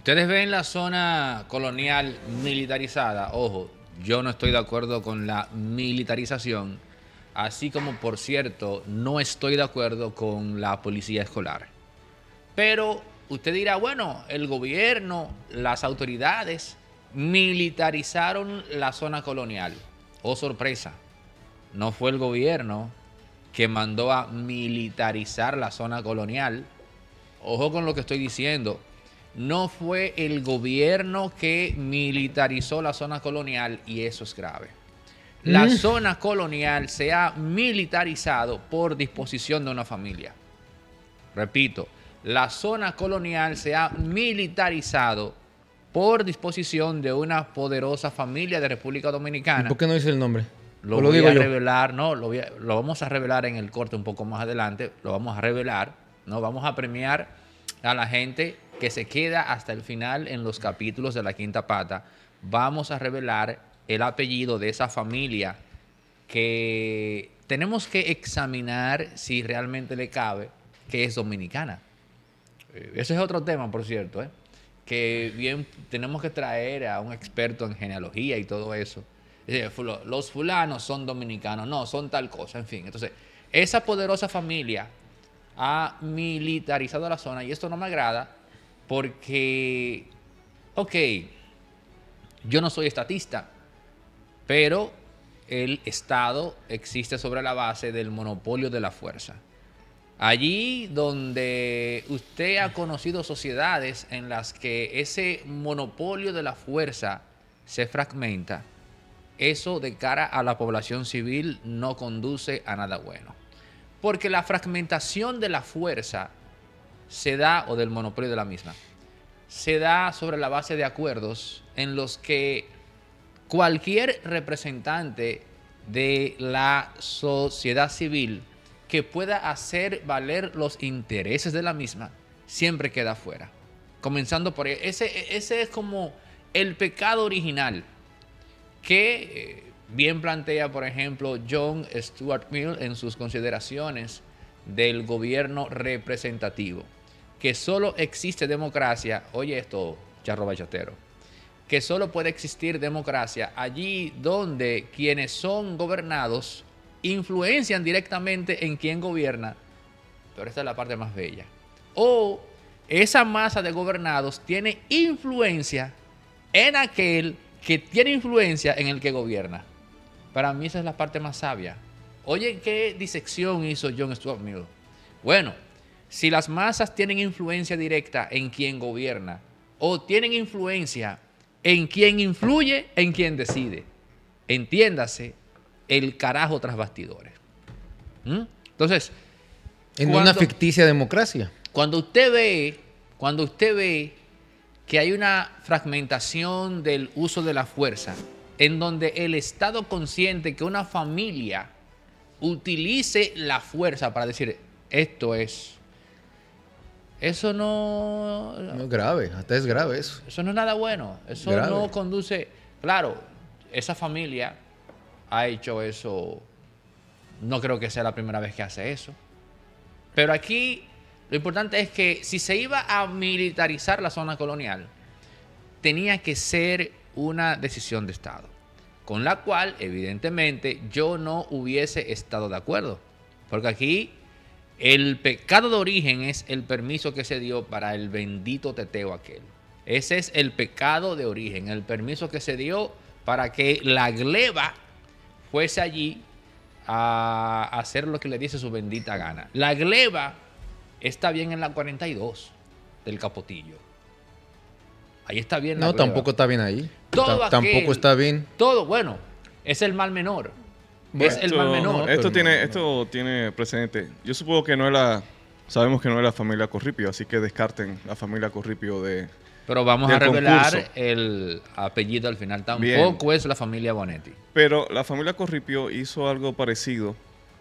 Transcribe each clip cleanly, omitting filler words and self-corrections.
Ustedes ven la zona colonial militarizada. Ojo, yo no estoy de acuerdo con la militarización, así como, por cierto, no estoy de acuerdo con la policía escolar. Pero usted dirá, bueno, el gobierno, las autoridades militarizaron la zona colonial. Oh, sorpresa, no fue el gobierno que mandó a militarizar la zona colonial. Ojo con lo que estoy diciendo. No fue el gobierno que militarizó la zona colonial y eso es grave. La zona colonial se ha militarizado por disposición de una familia. Repito, la zona colonial se ha militarizado por disposición de una poderosa familia de República Dominicana. ¿Y por qué no dice el nombre? Lo lo voy digo a yo. revelar, no, lo vamos a revelar en el corte un poco más adelante, lo vamos a revelar, no vamos a premiar a la gente que se queda hasta el final en los capítulos de La Quinta Pata. Vamos a revelar el apellido de esa familia que tenemos que examinar si realmente le cabe que es dominicana. Ese es otro tema, por cierto, que bien tenemos que traer a un experto en genealogía y todo eso. Los fulanos son dominicanos, no, son tal cosa, en fin. Entonces, esa poderosa familia ha militarizado la zona y esto no me agrada porque, ok, yo no soy estatista, pero el Estado existe sobre la base del monopolio de la fuerza. Allí donde usted ha conocido sociedades en las que ese monopolio de la fuerza se fragmenta, eso de cara a la población civil no conduce a nada bueno. Porque la fragmentación de la fuerza se da, o del monopolio de la misma, se da sobre la base de acuerdos en los que cualquier representante de la sociedad civil que pueda hacer valer los intereses de la misma, siempre queda fuera. Comenzando por ahí. Ese es como el pecado original que bien plantea, por ejemplo, John Stuart Mill en sus consideraciones del gobierno representativo. Que solo existe democracia, oye esto, charro bachatero, que solo puede existir democracia allí donde quienes son gobernados influencian directamente en quien gobierna, pero esta es la parte más bella. O esa masa de gobernados tiene influencia en aquel que tiene influencia en el que gobierna. Para mí esa es la parte más sabia. Oye, ¿qué disección hizo John Stuart Mill? Bueno, si las masas tienen influencia directa en quien gobierna o tienen influencia en quien influye, en quien decide, entiéndase, el carajo tras bastidores. Entonces, En una ficticia democracia. Cuando usted ve que hay una fragmentación del uso de la fuerza, en donde el Estado consciente que una familia utilice la fuerza para decir, esto es, eso no... No es grave, hasta es grave eso. Eso no es nada bueno. Eso grave. No conduce... Claro, esa familia ha hecho eso. No creo que sea la primera vez que hace eso. Pero aquí lo importante es que si se iba a militarizar la zona colonial, tenía que ser una decisión de Estado, con la cual, evidentemente, yo no hubiese estado de acuerdo. Porque aquí el pecado de origen es el permiso que se dio para el bendito teteo aquel. Ese es el pecado de origen, el permiso que se dio para que la gleba fuese allí a hacer lo que le diese su bendita gana. La gleba está bien en la 42 del Capotillo. Ahí está bien la No, gleba. tampoco está bien ahí. Tampoco está bien. Todo, bueno, es el mal menor. Bueno, es el mal menor. Esto tiene precedente. Yo supongo que sabemos que no es la familia Corripio, así que descarten la familia Corripio de... Pero vamos a del revelar concurso. el apellido al final. Tampoco Bien. es la familia Bonetti. Pero la familia Corripio hizo algo parecido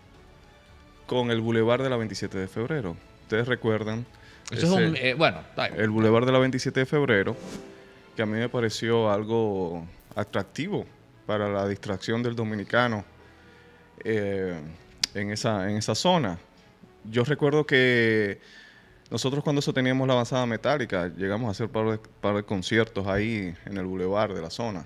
con el Boulevard de la 27 de febrero. Ustedes recuerdan Eso es un... bueno, el Boulevard de la 27 de febrero, que a mí me pareció algo atractivo para la distracción del dominicano en esa zona. Yo recuerdo que Nosotros cuando eso teníamos la avanzada metálica, llegamos a hacer par de conciertos ahí en el bulevar de la zona.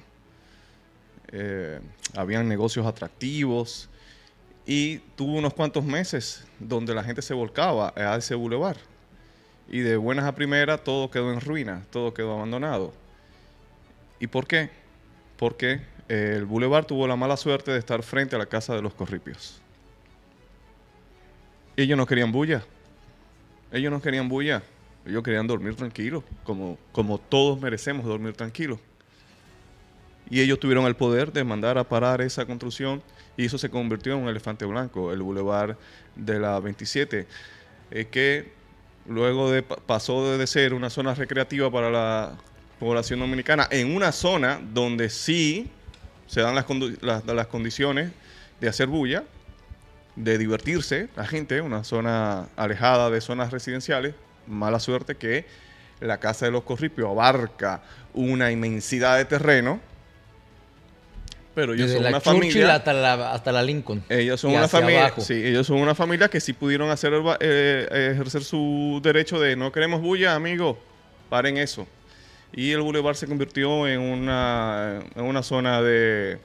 Habían negocios atractivos y tuvo unos cuantos meses donde la gente se volcaba a ese bulevar. Y de buenas a primeras todo quedó en ruina, todo quedó abandonado. ¿Y por qué? Porque el bulevar tuvo la mala suerte de estar frente a la casa de los Corripios. Ellos no querían bulla. Ellos no querían bulla. Ellos querían dormir tranquilos, como todos merecemos dormir tranquilos. Y ellos tuvieron el poder de mandar a parar esa construcción y eso se convirtió en un elefante blanco, el bulevar de la 27, que luego pasó de ser una zona recreativa para la población dominicana en una zona donde sí se dan las condiciones de hacer bulla, de divertirse la gente, una zona alejada de zonas residenciales. Mala suerte que la casa de los Corripios abarca una inmensidad de terreno, pero ellos son una familia hasta la Lincoln. Ellos son una familia, sí, ellos son una familia que sí pudieron ejercer su derecho de no queremos bulla, amigo, paren eso. Y el bulevar se convirtió en una zona de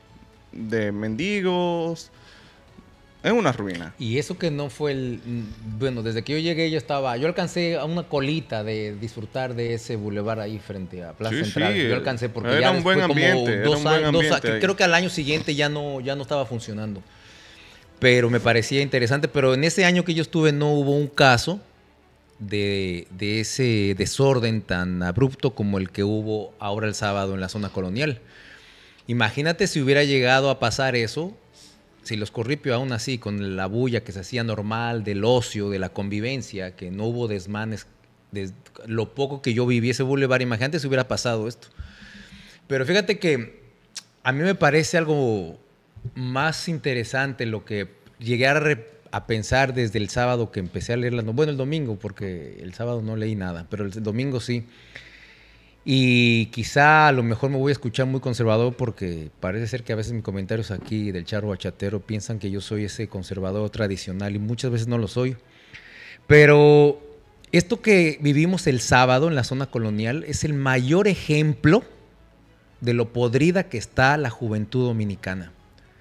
mendigos, en una ruina. Y eso que no fue bueno, desde que yo llegué yo alcancé a una colita de disfrutar de ese bulevar ahí frente a Plaza Central. Yo alcancé porque era ya un buen ambiente, creo que al año siguiente ya no estaba funcionando. Pero me parecía interesante, pero en ese año que yo estuve no hubo un caso de ese desorden tan abrupto como el que hubo ahora el sábado en la zona colonial. Imagínate si hubiera llegado a pasar eso, si los Corripios aún así, con la bulla que se hacía normal, del ocio, de la convivencia, que no hubo desmanes, de lo poco que yo viví ese bulevar, imagínate si hubiera pasado esto. Pero fíjate que a mí me parece algo más interesante lo que llegué a pensar desde el sábado que empecé a leer el domingo, porque el sábado no leí nada, pero el domingo sí. Y quizá a lo mejor me voy a escuchar muy conservador porque parece ser que a veces mis comentarios aquí del charro bachatero piensan que yo soy ese conservador tradicional y muchas veces no lo soy. Pero esto que vivimos el sábado en la zona colonial es el mayor ejemplo de lo podrida que está la juventud dominicana.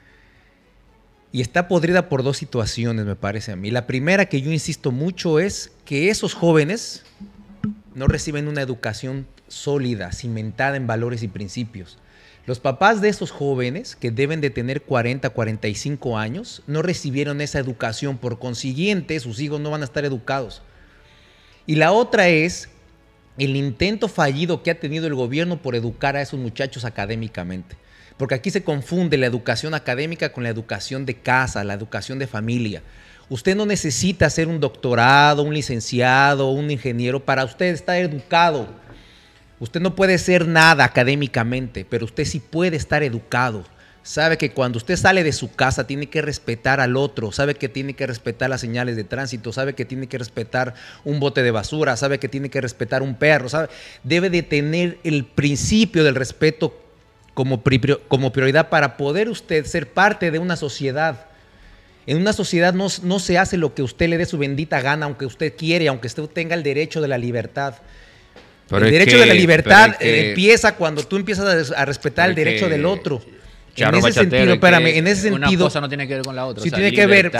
Y está podrida por dos situaciones, me parece a mí. La primera, que yo insisto mucho, es que esos jóvenes no reciben una educación sólida, cimentada en valores y principios. Los papás de esos jóvenes, que deben de tener 40, 45 años, no recibieron esa educación. Por consiguiente, sus hijos no van a estar educados. Y la otra es el intento fallido que ha tenido el gobierno por educar a esos muchachos académicamente. Porque aquí se confunde la educación académica con la educación de casa, la educación de familia. Usted no necesita ser un doctorado, un licenciado, un ingeniero para usted estar educado. Usted no puede ser nada académicamente, pero usted sí puede estar educado. Sabe que cuando usted sale de su casa tiene que respetar al otro, sabe que tiene que respetar las señales de tránsito, sabe que tiene que respetar un bote de basura, sabe que tiene que respetar un perro, debe de tener el principio del respeto como prioridad para poder usted ser parte de una sociedad. En una sociedad no se hace lo que usted le dé su bendita gana, aunque usted quiere, aunque usted tenga el derecho de la libertad. Pero el derecho de la libertad empieza cuando tú empiezas a respetar el derecho del otro. En ese sentido, espérame, en ese sentido. Una cosa no tiene que ver con la otra. Sí, tiene que ver,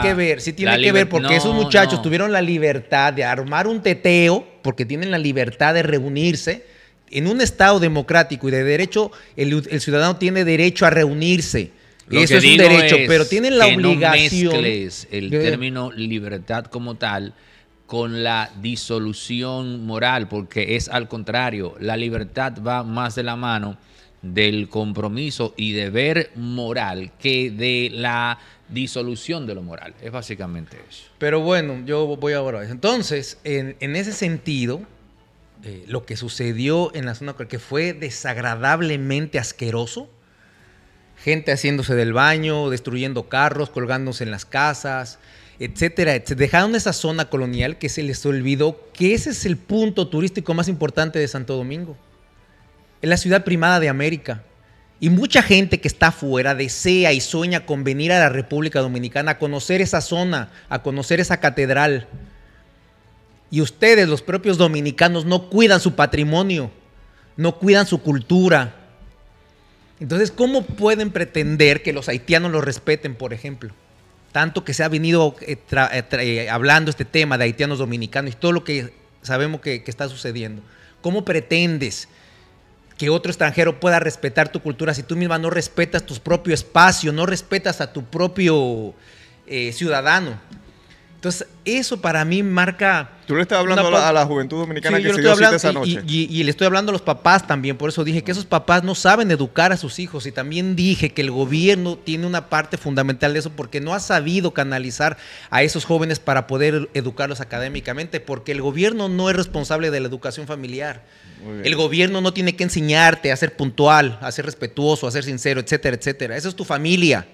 porque esos muchachos tuvieron la libertad de armar un teteo, porque tienen la libertad de reunirse. En un Estado democrático y de derecho, el ciudadano tiene derecho a reunirse. Eso es un derecho, pero tienen la obligación. No mezcles el término libertad como tal con la disolución moral, porque es al contrario. La libertad va más de la mano del compromiso y deber moral que de la disolución de lo moral. Es básicamente eso. Pero bueno, yo voy ahora a eso. Entonces, en ese sentido, lo que sucedió en la zona que fue desagradablemente asqueroso, gente haciéndose del baño, destruyendo carros, colgándose en las casas, etcétera, etcétera. Dejaron esa zona colonial que se les olvidó que ese es el punto turístico más importante de Santo Domingo. Es la ciudad primada de América. Y mucha gente que está afuera desea y sueña con venir a la República Dominicana a conocer esa zona, a conocer esa catedral. Y ustedes, los propios dominicanos, no cuidan su patrimonio, no cuidan su cultura. Entonces, ¿cómo pueden pretender que los haitianos los respeten, por ejemplo? Tanto que se ha venido hablando este tema de haitianos dominicanos y todo lo que sabemos que está sucediendo. ¿Cómo pretendes que otro extranjero pueda respetar tu cultura si tú misma no respetas tu propio espacio, no respetas a tu propio ciudadano? Entonces, eso para mí marca... Tú le estás hablando a la juventud dominicana, sí, que yo se le dio estoy cita hablando, esa noche. y le estoy hablando a los papás también, por eso dije que esos papás no saben educar a sus hijos, y también dije que el gobierno tiene una parte fundamental de eso porque no ha sabido canalizar a esos jóvenes para poder educarlos académicamente, porque el gobierno no es responsable de la educación familiar. El gobierno no tiene que enseñarte a ser puntual, a ser respetuoso, a ser sincero, etcétera, etcétera. Eso es tu familia.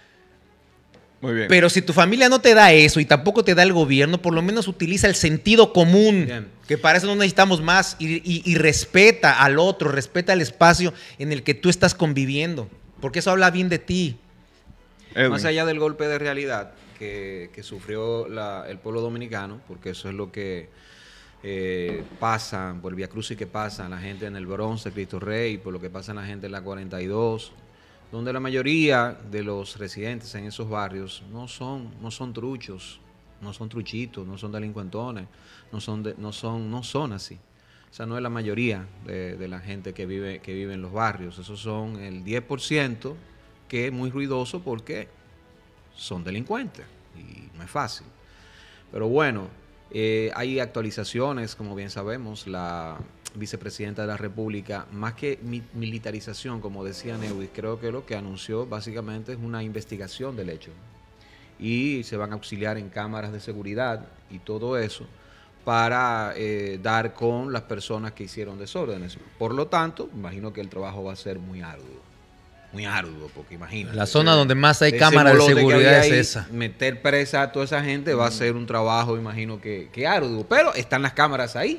Muy bien. Pero si tu familia no te da eso y tampoco te da el gobierno, por lo menos utiliza el sentido común, Bien. que para eso no necesitamos más, y respeta al otro, respeta el espacio en el que tú estás conviviendo, porque eso habla bien de ti. Edwin. Más allá del golpe de realidad que sufrió el pueblo dominicano, porque eso es lo que pasa, por el viacrucis que pasa la gente en el Bronx, el Cristo Rey, por lo que pasa la gente en la 42, donde la mayoría de los residentes en esos barrios no son truchos, no son truchitos, no son delincuentones, no son así. O sea, no es la mayoría de la gente que vive en los barrios. Esos son el 10% que es muy ruidoso porque son delincuentes y no es fácil. Pero bueno, hay actualizaciones, como bien sabemos. La vicepresidenta de la República, más que militarización, como decía Neudis, creo que lo que anunció básicamente es una investigación del hecho. Y se van a auxiliar en cámaras de seguridad y todo eso para dar con las personas que hicieron desórdenes. Por lo tanto, imagino que el trabajo va a ser muy arduo, porque imagínate. La zona donde más hay ese cámaras de molote que seguridad había es ahí, esa. meter presa a toda esa gente va a ser un trabajo, imagino que arduo, pero están las cámaras ahí.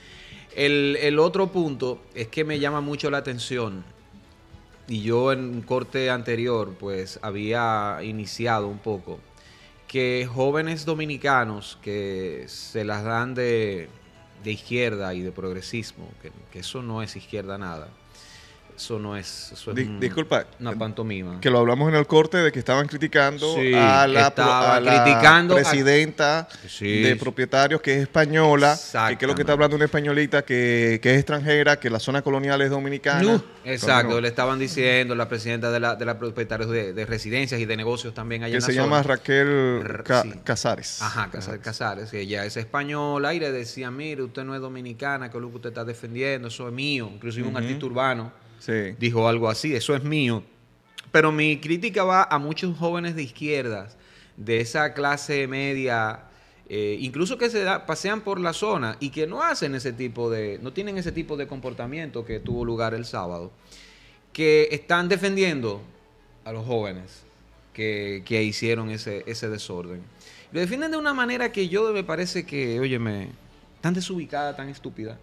El otro punto es que me llama mucho la atención, y yo en un corte anterior pues había iniciado un poco, que jóvenes dominicanos que se las dan de izquierda y de progresismo, que eso no es izquierda nada, eso es Disculpa, una pantomima. que lo hablamos en el corte de que estaban criticando Sí, a la criticando presidenta Sí. de propietarios, que es española, que es lo Exactamente. que está hablando una españolita que es extranjera, que la zona colonial es dominicana. Exacto, No. le estaban diciendo la presidenta de la propietarios de residencias y de negocios también allá Que en la se zona. llama Raquel Sí. Casares. Ajá, Casares, que ella es española y le decía, mire, usted no es dominicana, que es lo que usted está defendiendo, eso es mío. Inclusive un artista urbano Sí. dijo algo así, eso es mío. Pero mi crítica va a muchos jóvenes de izquierdas, de esa clase media, incluso que pasean por la zona y que no hacen no tienen ese tipo de comportamiento que tuvo lugar el sábado, que están defendiendo a los jóvenes que hicieron ese desorden. Lo defienden de una manera que me parece que, óyeme, tan desubicada, tan estúpida.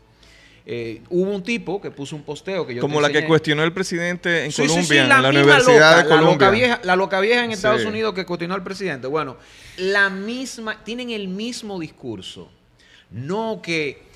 Hubo un tipo que puso un posteo que yo Como te la que enseñé. cuestionó el presidente en Sí, Colombia, en la la misma Universidad de loca, Colombia. la loca vieja en Estados Sí. Unidos que cuestionó al presidente. Bueno, la misma, tienen el mismo discurso. No que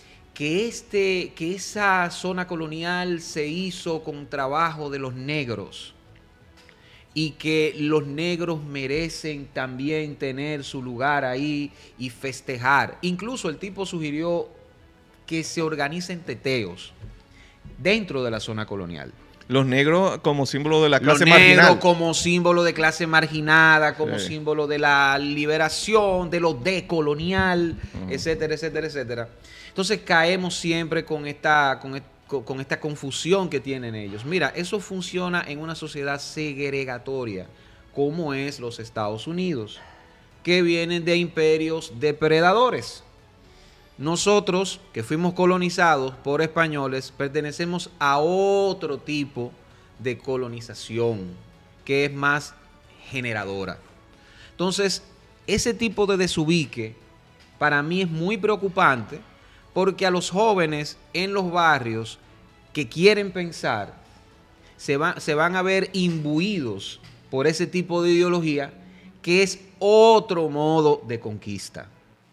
esa zona colonial se hizo con trabajo de los negros y que los negros merecen también tener su lugar ahí y festejar. Incluso el tipo sugirió que se organicen teteos dentro de la zona colonial. Los negros como símbolo de la Los clase negros marginal. como símbolo de clase marginada, como Sí. símbolo de la liberación, de lo decolonial, etcétera, etcétera, etcétera. Entonces caemos siempre con esta confusión que tienen ellos. Mira, eso funciona en una sociedad segregatoria, como es los Estados Unidos, que vienen de imperios depredadores. Nosotros, que fuimos colonizados por españoles, pertenecemos a otro tipo de colonización, que es más generadora. Entonces, ese tipo de desubique para mí es muy preocupante, porque a los jóvenes en los barrios que quieren pensar se van a ver imbuidos por ese tipo de ideología, que es otro modo de conquista.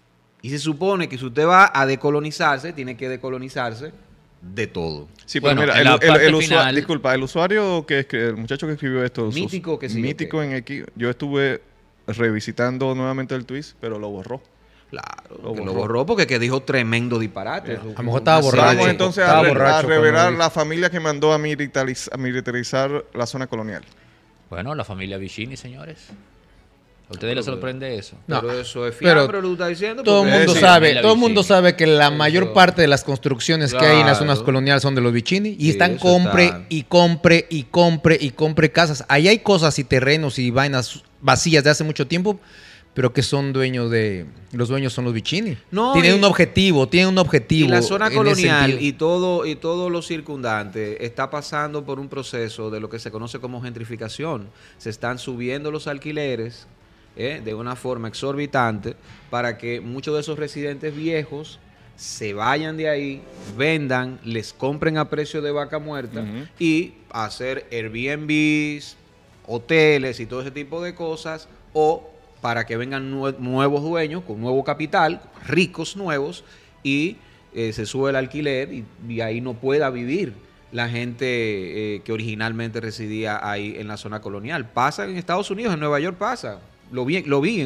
Y se supone que si usted va a decolonizarse, tiene que decolonizarse de todo. Sí, pero Bueno, mira, en la parte el final- disculpa, el usuario el muchacho que escribió esto, Mítico, que sí, Mítico ok. en X, yo estuve revisitando nuevamente el tweet, pero lo borró. Claro, Lo que lo borró. borró porque que dijo tremendo disparate. A lo mejor estaba Una borracho. serie Vamos de- entonces estaba a borracho cuando revelar lo hizo. la familia que mandó a militarizar la zona colonial. Bueno, la familia Vicini, señores. ¿A ustedes les sorprende eso? No, Pero eso es pero fiambre, lo está diciendo. Todo el porque- mundo sí, sabe, la todo el mundo Vicini. sabe que la Eso. mayor parte de las construcciones que hay en las zonas Claro. coloniales son de los Vicini y Sí, están eso compre está. y compre y compre y compre casas. Ahí hay cosas y terrenos y vainas vacías de hace mucho tiempo, pero que son los dueños son los Vicini. No, tienen y- un objetivo, Y la zona en ese colonial sentido. y todo lo circundante está pasando por un proceso de lo que se conoce como gentrificación. Se están subiendo los alquileres de una forma exorbitante para que muchos de esos residentes viejos se vayan de ahí, vendan, les compren a precio de vaca muerta Ujú. y hacer Airbnbs, hoteles y todo ese tipo de cosas, o para que vengan nuevos dueños con nuevo capital, ricos nuevos, y se sube el alquiler y ahí no pueda vivir la gente que originalmente residía ahí en la zona colonial. Pasa en Estados Unidos, en Nueva York pasa. Lo vi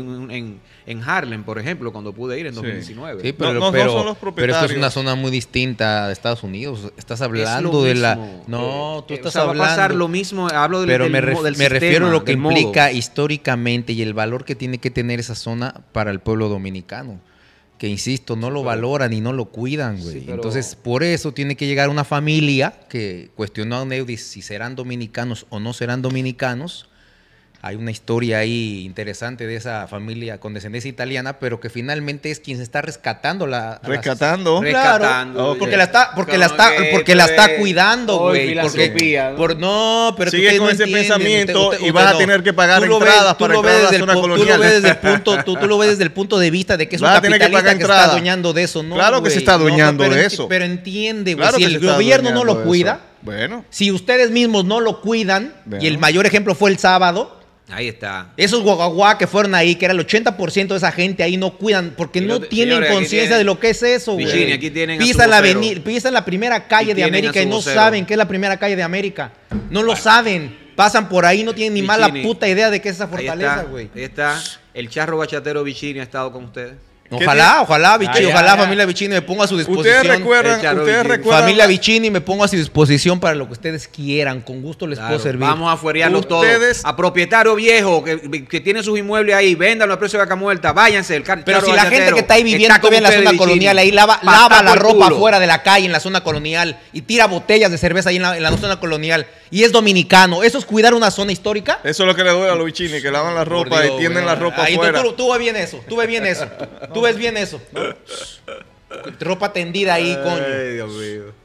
en Harlem, por ejemplo, cuando pude ir en Sí. 2019. Sí, pero, No son los pero esto es propietarios. una zona muy distinta de Estados Unidos. Estás Es hablando lo de la... mismo. No, tú estás o sea, hablando... va a pasar lo mismo, hablo del, Pero del me, mo- del me refiero a sistema, lo que del modo. implica históricamente y el valor que tiene que tener esa zona para el pueblo dominicano. Que insisto, no lo valoran y no lo cuidan, güey. Sí, pero- Entonces, por eso tiene que llegar una familia que cuestionó a Neudis si serán dominicanos o no serán dominicanos. Hay una historia ahí interesante de esa familia con descendencia italiana, pero que finalmente es quien se está rescatando Rescatando. Rescatando, porque ok. la está, porque la está cuidando, güey. Porque, filantropía, ¿no? no, pero Sigue ustedes con no ese entienden, pensamiento y vas a tener que pagar Tú lo entradas tú para lo entrar a la desde zona Tú lo colonial. ves desde el punto, tú lo ves desde el punto de vista de que es un Vas a tener que capitalista pagar que se está entrada. adueñando de eso, ¿no? Claro que güey? se está adueñando pero de eso. Pero entiende, güey, Claro si que se el está gobierno no adueñando lo de cuida, eso. Bueno, si ustedes mismos no lo cuidan, Bueno. y el mayor ejemplo fue el sábado, Ahí está. esos guaguaguá que fueron ahí, que era el 80% de esa gente ahí, no cuidan, porque Y no lo- tienen señores, aquí conciencia tienen- de lo que es eso, güey. Vicini, aquí tienen a su Pisan vocero. pisan la primera calle Y de tienen a América y su no vocero. saben qué es la primera calle de América. No lo saben. Pasan por ahí, no tienen ni más la Vicini, puta idea de qué es esa Ahí fortaleza, está, güey. ahí está. El charro bachatero Vicini ha estado con ustedes. Ojalá, Vicini, ya, ojalá ya. familia Vicini me ponga a su disposición. ustedes recuerdan, Echaro ustedes Vicini. recuerdan Familia la- Vicini, me pongo a su disposición para lo que ustedes quieran. Con gusto les Claro, puedo servir. vamos a fuerearlos todos. Ustedes- A propietario viejo que tiene sus inmuebles ahí, véndanlo a precio de vaca muerta, váyanse. Pero charro si la gente bachatero que está ahí viviendo está con todavía en la ustedes, zona Vicini. colonial, ahí lava Patá la por ropa culo. afuera de la calle en la zona colonial y tira botellas de cerveza ahí en la zona colonial y es dominicano, ¿eso es cuidar una zona histórica? Eso es lo que le duele a los bichini, que lavan la Por ropa Dios, y tienden güey. la ropa Ahí afuera. tú ves bien eso, tú ves bien eso, tú ves bien eso. Ropa tendida ahí, coño. Ay, Dios mío.